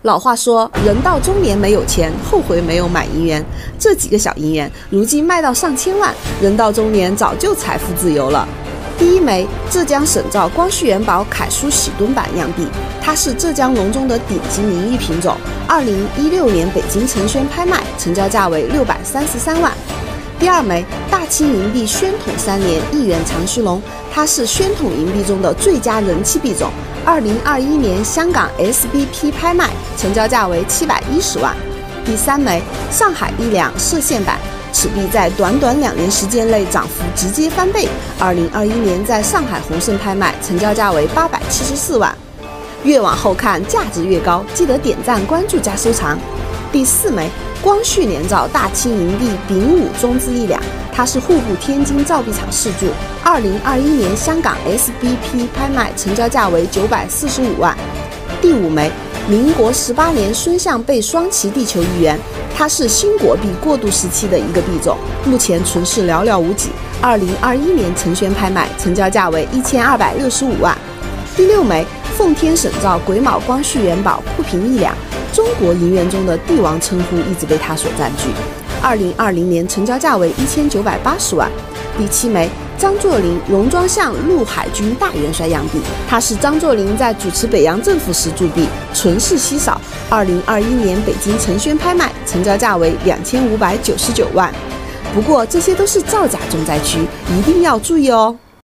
老话说，人到中年没有钱，后悔没有买银元。这几个小银元，如今卖到上千万，人到中年早就财富自由了。第一枚，浙江省造光绪元宝楷书喜敦版样币，它是浙江龙中的顶级名玉品种。2016年北京成轩拍卖，成交价为633万。第二枚，大清银币宣统3年1元长须龙，它是宣统银币中的最佳人气币种。2021年香港 SBP 拍卖，成交价为710万。第三枚，上海1两歙县版，此币在短短2年时间内涨幅直接翻倍。2021年在上海鸿盛拍卖，成交价为874万。越往后看，价值越高，记得点赞、关注加收藏。第四枚，光绪年造大清银币丙午中资1两，它是户部天津造币厂试铸，2021年香港 SBP 拍卖，成交价为945万。第五枚，民国18年孙相贝双旗地球1元，它是新国币过渡时期的一个币种，目前存世寥寥无几。2021年成轩拍卖，成交价为1265万。第六枚，奉天省造癸卯光绪元宝库平1两，中国银元中的帝王称呼一直被它所占据。2020年成交价为1980万。第七枚，张作霖戎装巷陆海军大元帅样币，它是张作霖在主持北洋政府时铸币，存世稀少。2021年北京成轩拍卖，成交价为2599万。不过这些都是造假重灾区，一定要注意哦。